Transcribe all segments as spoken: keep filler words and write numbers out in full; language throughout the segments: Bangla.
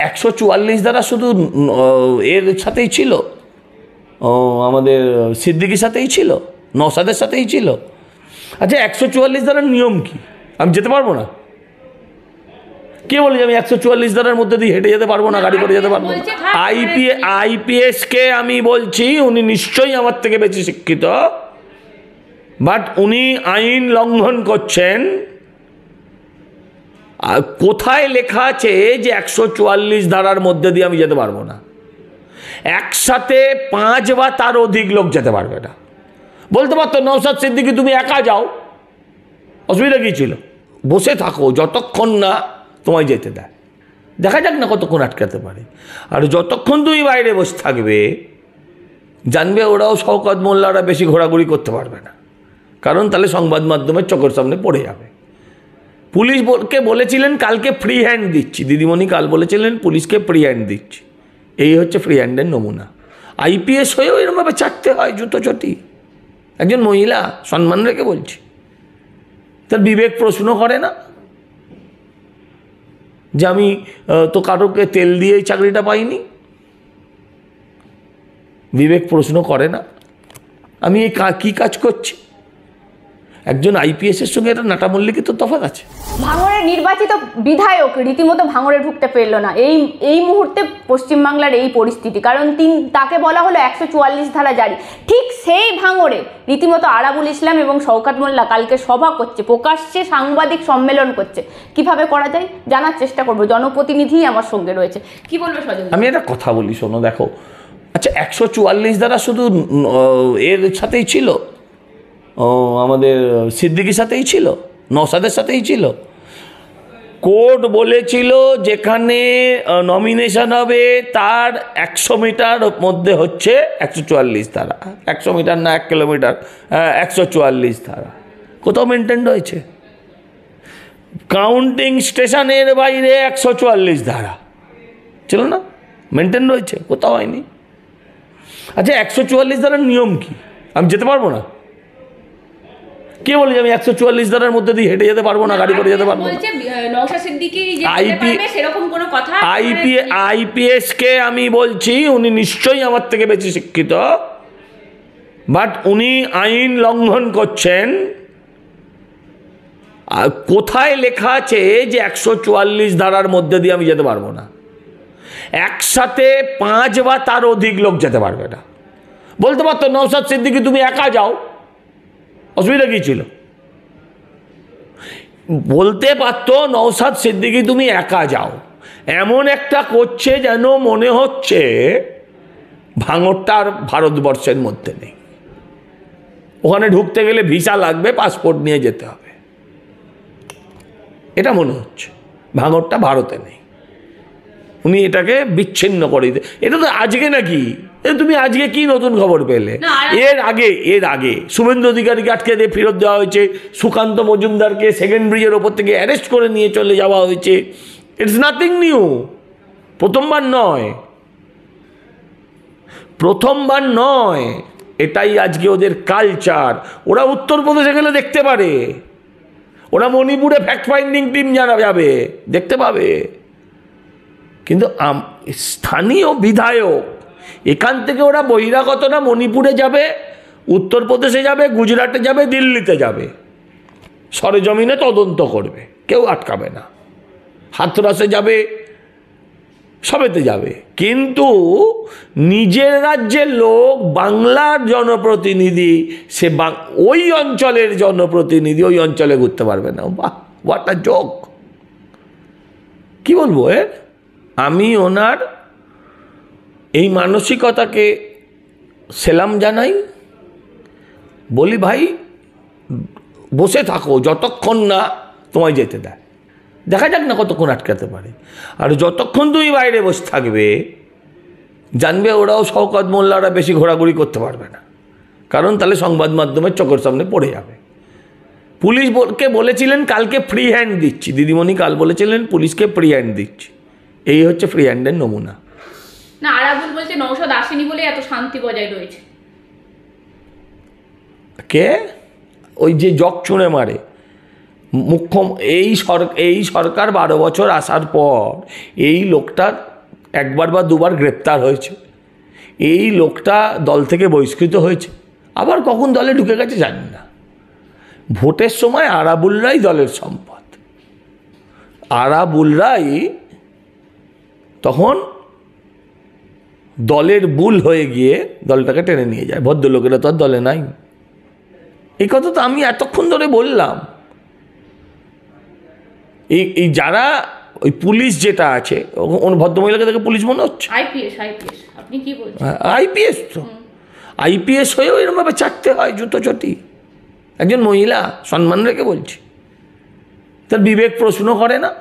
একশো চুয়াল্লিশ দ্বারা শুধু এর সাথেই ছিল, আমাদের সিদ্দিকির সাথেই ছিল, নওশাদের সাথেই ছিল। আচ্ছা, একশো চুয়াল্লিশ দ্বারার নিয়ম কি? আমি যেতে পারবো না? কে বলে যে আমি একশো চুয়াল্লিশ দ্বারার মধ্যে দিয়ে হেঁটে যেতে পারবো না, গাড়ি করে যেতে পারবো না? আইপি আইপিএসকে আমি বলছি, উনি নিশ্চয়ই আমার থেকে বেশি শিক্ষিত, বাট উনি আইন লঙ্ঘন করছেন। কোথায় লেখা আছে যে একশো চুয়াল্লিশ ধারার মধ্যে দিয়ে আমি যেতে পারবো না? একসাথে পাঁচ বা তার অধিক লোক যেতে পারবে না। বলতে পারতো নওশাদ সিদ্দিকী তুমি একা যাও, অসুবিধা কী ছিল? বসে থাকো যতক্ষণ না তোমায় যেতে দেয়, দেখা যাক না কতক্ষণ আটকাতে পারে। আর যতক্ষণ তুমি বাইরে বসে থাকবে, জানবে ওরাও শওকত মোল্লারা বেশি ঘোরাঘুরি করতে পারবে না, কারণ তাহলে সংবাদ মাধ্যমের চোখের সামনে পড়ে যাবে। পুলিশকে বলেছিলেন কালকে ফ্রি হ্যান্ড দিচ্ছি, দিদিমণি কাল বলেছিলেন পুলিশকে ফ্রি হ্যান্ড দিচ্ছি। এই হচ্ছে ফ্রি হ্যান্ডের নমুনা। আইপিএস হয়েও এরকমভাবে চাটতে হয় জুতো চটি। একজন মহিলা, সম্মান রেখে বলছি, তার বিবেক প্রশ্ন করে না যে আমি তো কারোকে তেল দিয়ে এই চাকরিটা পাইনি? বিবেক প্রশ্ন করে না আমি এই কী কাজ করছি? একজন আইপিএসের সঙ্গে একটা নাটা মল্লিকের তো তফাৎ আছে। ভাঙড়ের নির্বাচিত বিধায়ক রীতিমতো ভাঙড়ে ঢুকতে পারল না এই এই মুহূর্তে পশ্চিমবাংলার এই পরিস্থিতি, কারণ তিন তাকে বলা হলো একশো চুয়াল্লিশ ধারা জারি। ঠিক সেই ভাঙড়ে রীতিমতো আরাবুল ইসলাম এবং শওকত মোল্লা কালকে সভা করছে, প্রকাশ্যে সাংবাদিক সম্মেলন করছে। কিভাবে করা যায় জানার চেষ্টা করবো, জনপ্রতিনিধি আমার সঙ্গে রয়েছে। কি বলবে সজল? আমি একটা কথা বলি, শোনো, দেখো, আচ্ছা একশো চুয়াল্লিশ দ্বারা শুধু এর সাথেই ছিল, আমাদের সিদ্দিকির সাথেই ছিল, নওশাদের সাথেই ছিল। কোর্ট বলেছিল যেখানে নমিনেশন হবে তার একশো মিটার মধ্যে হচ্ছে একশো চুয়াল্লিশ ধারা, একশো মিটার না এক কিলোমিটার, একশো চুয়াল্লিশ ধারা কোথাও মেনটেন রয়েছে? কাউন্টিং স্টেশনের বাইরে একশো চুয়াল্লিশ ধারা ছিল না, মেনটেন রয়েছে, কোথাও হয়নি। আচ্ছা, একশো চুয়াল্লিশ ধারার নিয়ম কি? আমি যেতে পারবো না? কে বলে যে আমি একশো চুয়াল্লিশ ধারার মধ্যে দিয়ে হেঁটে যেতে পারবো না, গাড়ি করে যেতে পারবো না? আইপিএসকে আমি বলছি, উনি নিশ্চয়ই আমার থেকে বেশি শিক্ষিত, বাট উনি আইন লঙ্ঘন করছেন। কোথায় লেখা আছে যে একশো চুয়াল্লিশ ধারার মধ্যে দিয়ে আমি যেতে পারবো না? একসাথে পাঁচ বা তার অধিক লোক যেতে পারবে না। বলতে পারতো নওশাদ সিদ্দিকী তুমি একা যাও, অসুবিধা কী ছিল? বলতে পারতো নওশাদ সিদ্দিকী তুমি একা যাও। এমন একটা করছে যেন মনে হচ্ছে ভাঙড়টা আর ভারতবর্ষের মধ্যে নেই, ওখানে ঢুকতে গেলে ভিসা লাগবে, পাসপোর্ট নিয়ে যেতে হবে, এটা মনে হচ্ছে ভাঙড়টা ভারতে নেই। উনি এটাকে বিচ্ছিন্ন করে দিতে, এটা তো আজকে নাকি, তুমি আজকে কি নতুন খবর পেলে? এর আগে এর আগে শুভেন্দু অধিকারীকে আটকে দিয়ে ফেরত দেওয়া হয়েছে, সুকান্ত মজুমদারকে সেকেন্ড ব্রিজের ওপর থেকে অ্যারেস্ট করে নিয়ে চলে যাওয়া হয়েছে। ইটস নাথিং নিউ, প্রথমবার নয়, প্রথমবার নয়, এটাই আজকে ওদের কালচার। ওরা উত্তরপ্রদেশে গেলে দেখতে পারে, ওরা মণিপুরে ফ্যাক্ট ফাইন্ডিং টিম যারা যাবে দেখতে পাবে, কিন্তু স্থানীয় বিধায়ক এখান থেকে ওরা বহিরাগতরা মণিপুরে যাবে, উত্তরপ্রদেশে যাবে, গুজরাটে যাবে, দিল্লিতে যাবে, সরেজমিনে তদন্ত করবে, কেউ আটকাবে না, হাথরসে যাবে, সবেতে যাবে। কিন্তু নিজের রাজ্যের লোক, বাংলার জনপ্রতিনিধি, সে ওই অঞ্চলের জনপ্রতিনিধি ওই অঞ্চলে ঘুরতে পারবে না। বাহ, হোয়াট আ জোক! কি বলবো এ? আমি ওনার এই মানসিকতাকে সেলাম জানাই, বলি ভাই বসে থাকো যতক্ষণ না তোমায় যেতে দেয়, দেখা যাক না কতক্ষণ আটকাতে পারে। আর যতক্ষণ তুমি বাইরে বসে থাকবে, জানবে ওরাও শওকত মোল্লারা বেশি ঘোরাঘুরি করতে পারবে না, কারণ তাহলে সংবাদ মাধ্যমের চোখের সামনে পড়ে যাবে। পুলিশকে বলেছিলেন কালকে ফ্রি হ্যান্ড দিচ্ছি, দিদিমণি কাল বলেছিলেন পুলিশকে ফ্রি হ্যান্ড দিচ্ছি। এই হচ্ছে ফ্রি হ্যান্ডের নমুনা। না, আরাবুল বলছে নওশাদ আসেনি বলে এত শান্তি বজায় রয়েছে। কে? ওই যে জগ ছুঁড়ে মারে মুখ্য, এই সরকার এই সরকার বারো বছর আসার পর এই লোকটার একবার বা দুবার গ্রেপ্তার হয়েছে, এই লোকটা দল থেকে বহিষ্কৃত হয়েছে, আবার কখন দলে ঢুকে গেছে জানি না। ভোটের সময় আরাবুলরাই দলের সম্পদ, আরাবুলরাই তখন দলের বুল হয়ে গিয়ে দলটাকে টেনে নিয়ে যায়। ভদ্রলোকেরা তো আর দলে নাই। এই কথা তো আমি এতক্ষণ ধরে বললাম। এই এই যারা ওই পুলিশ যেটা আছে, ভদ্রমহিলাকে দেখে পুলিশ মনে হচ্ছে? আইপিএস আইপিএস আপনি কি বলছেন? আইপিএস তো আইপিএস হয়েও এরকমভাবে চাটতে হয় জুতো চটি। একজন মহিলা, সম্মান রেখে বলছি, তার বিবেক প্রশ্ন করে না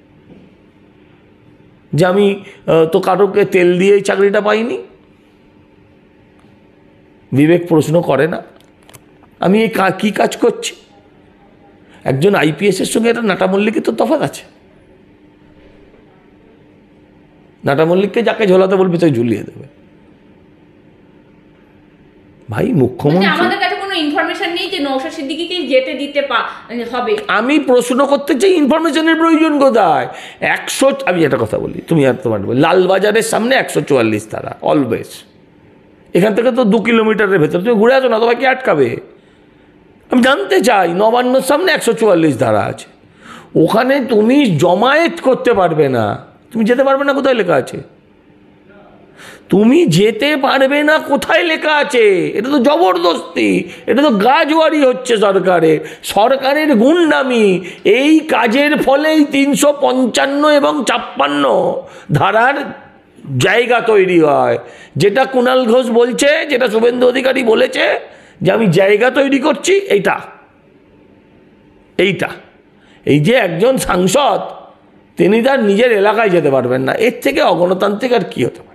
যে আমি তো কারোকে তেল দিয়ে এই চাকরিটা পাইনি? বিবেক প্রশ্ন করে না আমি এই কী কাজ করছি? একজন আইপিএসের সঙ্গে একটা নাটা মল্লিকের তো তফাৎ আছে। নাটা মল্লিককে যাকে ঝোলাতে বলবে তাই ঝুলিয়ে দেবে। ভাই মুখ্যমন্ত্রী, আমাদের কাছে কোনো ইনফরমেশন নেই যে নওশাদ সিদ্দিকীকে যেতে দিতে হবে। আমি প্রশ্ন করতে চাই ইনফরমেশনের প্রয়োজন কোথায়? একশো আমি একটা কথা বলি, তুমি আর তোমার লালবাজারের সামনে একশো চুয়াল্লিশ ধারা অলওয়েজ। এখান থেকে তো দু কিলোমিটারের ভেতরে তুমি ঘুরে আসো না, তোমাকে কি আটকাবে? আমি জানতে চাই, নবান্নর সামনে একশো চুয়াল্লিশ ধারা আছে, ওখানে তুমি জমায়েত করতে পারবে না। তুমি যেতে পারবে না, কোথায় লেখা আছে? তুমি যেতে পারবে না, কোথায় লেখা আছে? এটা তো জবরদস্তি, এটা তো গাজওয়ারি হচ্ছে সরকারের, সরকারের গুন্ডামি। এই কাজের ফলেই তিনশো পঞ্চান্ন এবং ছাপ্পান্ন ধারার জায়গা তৈরি হয়। যেটা কুণাল ঘোষ বলছে, যেটা শুভেন্দু অধিকারী বলেছে যে আমি জায়গা তৈরি করছি, এইটা এইটা এই যে একজন সাংসদ তিনি তার নিজের এলাকায় যেতে পারবেন না, এর থেকে অগণতান্ত্রিক আর কি হতে পারে?